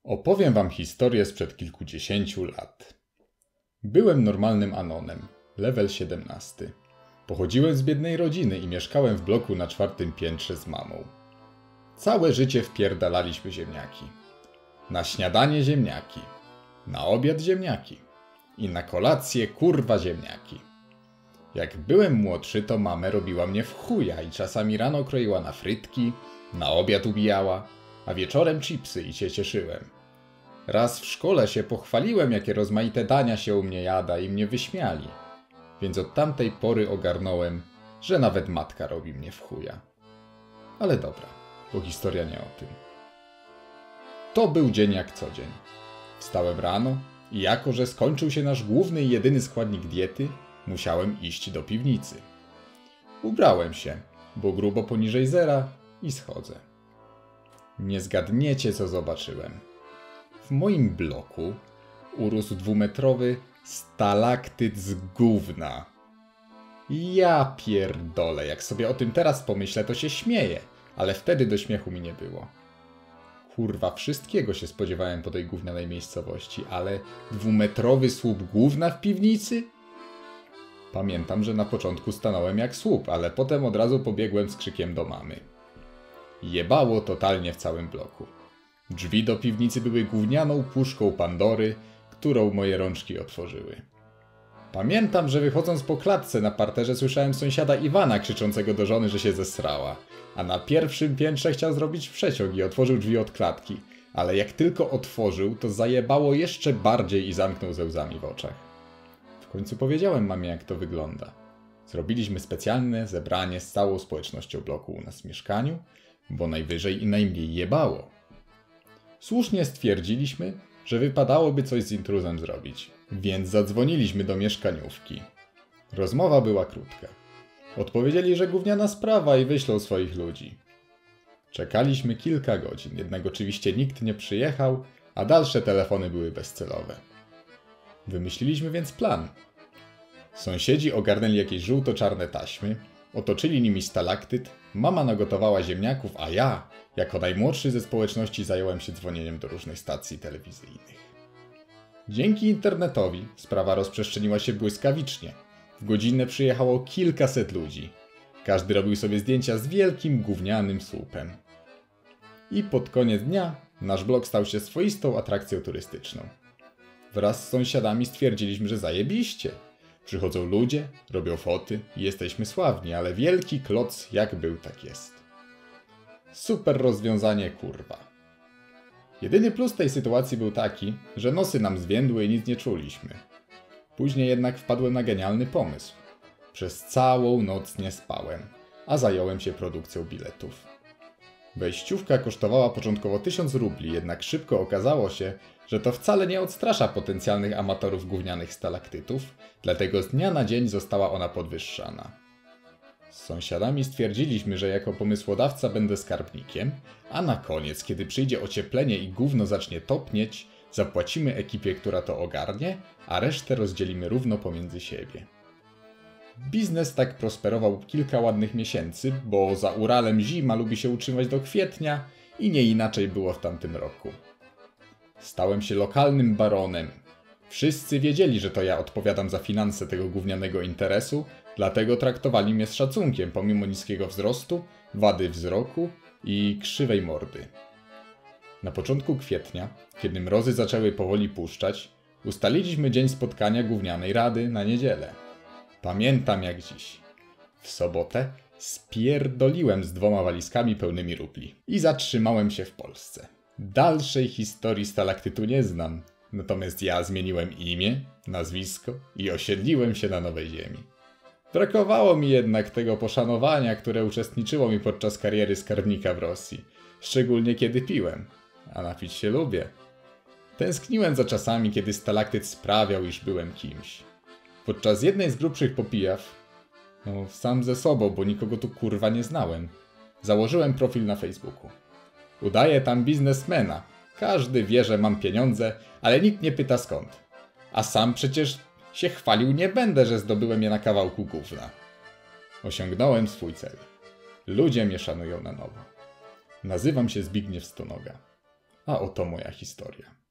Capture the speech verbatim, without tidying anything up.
Opowiem wam historię sprzed kilkudziesięciu lat. Byłem normalnym anonem, level siedemnasty. Pochodziłem z biednej rodziny i mieszkałem w bloku na czwartym piętrze z mamą. Całe życie wpierdalaliśmy ziemniaki. Na śniadanie ziemniaki, na obiad ziemniaki i na kolację kurwa ziemniaki. Jak byłem młodszy, to mamę robiła mnie w chuja i czasami rano kroiła na frytki, na obiad ubijała, a wieczorem chipsy i się cieszyłem. Raz w szkole się pochwaliłem, jakie rozmaite dania się u mnie jada i mnie wyśmiali. Więc od tamtej pory ogarnąłem, że nawet matka robi mnie w chuja. Ale dobra, bo historia nie o tym. To był dzień jak co dzień. Wstałem rano i jako, że skończył się nasz główny i jedyny składnik diety, musiałem iść do piwnicy. Ubrałem się, bo grubo poniżej zera i schodzę. Nie zgadniecie, co zobaczyłem. W moim bloku urósł dwumetrowy stalaktyt z gówna. Ja pierdolę, jak sobie o tym teraz pomyślę, to się śmieję, ale wtedy do śmiechu mi nie było. Kurwa, wszystkiego się spodziewałem po tej gównianej miejscowości, ale dwumetrowy słup gówna w piwnicy? Pamiętam, że na początku stanąłem jak słup, ale potem od razu pobiegłem z krzykiem do mamy. Jebało totalnie w całym bloku. Drzwi do piwnicy były gównianą puszką Pandory, którą moje rączki otworzyły. Pamiętam, że wychodząc po klatce na parterze słyszałem sąsiada Iwana krzyczącego do żony, że się zesrała, a na pierwszym piętrze chciał zrobić przeciąg i otworzył drzwi od klatki, ale jak tylko otworzył, to zajebało jeszcze bardziej i zamknął ze łzami w oczach. W końcu powiedziałem mamie, jak to wygląda. Zrobiliśmy specjalne zebranie z całą społecznością bloku u nas w mieszkaniu, bo najwyżej i najmniej jebało. Słusznie stwierdziliśmy, że wypadałoby coś z intruzem zrobić, więc zadzwoniliśmy do mieszkaniówki. Rozmowa była krótka. Odpowiedzieli, że gówniana sprawa i wyślą swoich ludzi. Czekaliśmy kilka godzin, jednak oczywiście nikt nie przyjechał, a dalsze telefony były bezcelowe. Wymyśliliśmy więc plan. Sąsiedzi ogarnęli jakieś żółto-czarne taśmy, otoczyli nimi stalaktyt, mama nagotowała ziemniaków, a ja, jako najmłodszy ze społeczności, zająłem się dzwonieniem do różnych stacji telewizyjnych. Dzięki internetowi sprawa rozprzestrzeniła się błyskawicznie. W godzinę przyjechało kilkaset ludzi. Każdy robił sobie zdjęcia z wielkim gównianym słupem. I pod koniec dnia nasz blok stał się swoistą atrakcją turystyczną. Wraz z sąsiadami stwierdziliśmy, że zajebiście. Przychodzą ludzie, robią foty i jesteśmy sławni, ale wielki kloc jak był, tak jest. Super rozwiązanie, kurwa. Jedyny plus tej sytuacji był taki, że nosy nam zwiędły i nic nie czuliśmy. Później jednak wpadłem na genialny pomysł. Przez całą noc nie spałem, a zająłem się produkcją biletów. Wejściówka kosztowała początkowo tysiąc rubli, jednak szybko okazało się, że to wcale nie odstrasza potencjalnych amatorów gównianych stalaktytów, dlatego z dnia na dzień została ona podwyższana. Z sąsiadami stwierdziliśmy, że jako pomysłodawca będę skarbnikiem, a na koniec, kiedy przyjdzie ocieplenie i gówno zacznie topnieć, zapłacimy ekipie, która to ogarnie, a resztę rozdzielimy równo pomiędzy siebie. Biznes tak prosperował kilka ładnych miesięcy, bo za Uralem zima lubi się utrzymać do kwietnia i nie inaczej było w tamtym roku. Stałem się lokalnym baronem. Wszyscy wiedzieli, że to ja odpowiadam za finanse tego gównianego interesu, dlatego traktowali mnie z szacunkiem pomimo niskiego wzrostu, wady wzroku i krzywej mordy. Na początku kwietnia, kiedy mrozy zaczęły powoli puszczać, ustaliliśmy dzień spotkania gównianej rady na niedzielę. Pamiętam jak dziś. W sobotę spierdoliłem z dwoma walizkami pełnymi rubli i zatrzymałem się w Polsce. Dalszej historii stalaktytu nie znam, natomiast ja zmieniłem imię, nazwisko i osiedliłem się na nowej ziemi. Brakowało mi jednak tego poszanowania, które uczestniczyło mi podczas kariery skarbnika w Rosji, szczególnie kiedy piłem, a napić się lubię. Tęskniłem za czasami, kiedy stalaktyt sprawiał, iż byłem kimś. Podczas jednej z grubszych popijaw, no sam ze sobą, bo nikogo tu kurwa nie znałem, założyłem profil na Facebooku. Udaję tam biznesmena. Każdy wie, że mam pieniądze, ale nikt nie pyta skąd. A sam przecież się chwalił nie będę, że zdobyłem je na kawałku gówna. Osiągnąłem swój cel. Ludzie mnie szanują na nowo. Nazywam się Zbigniew Stonoga. A oto moja historia.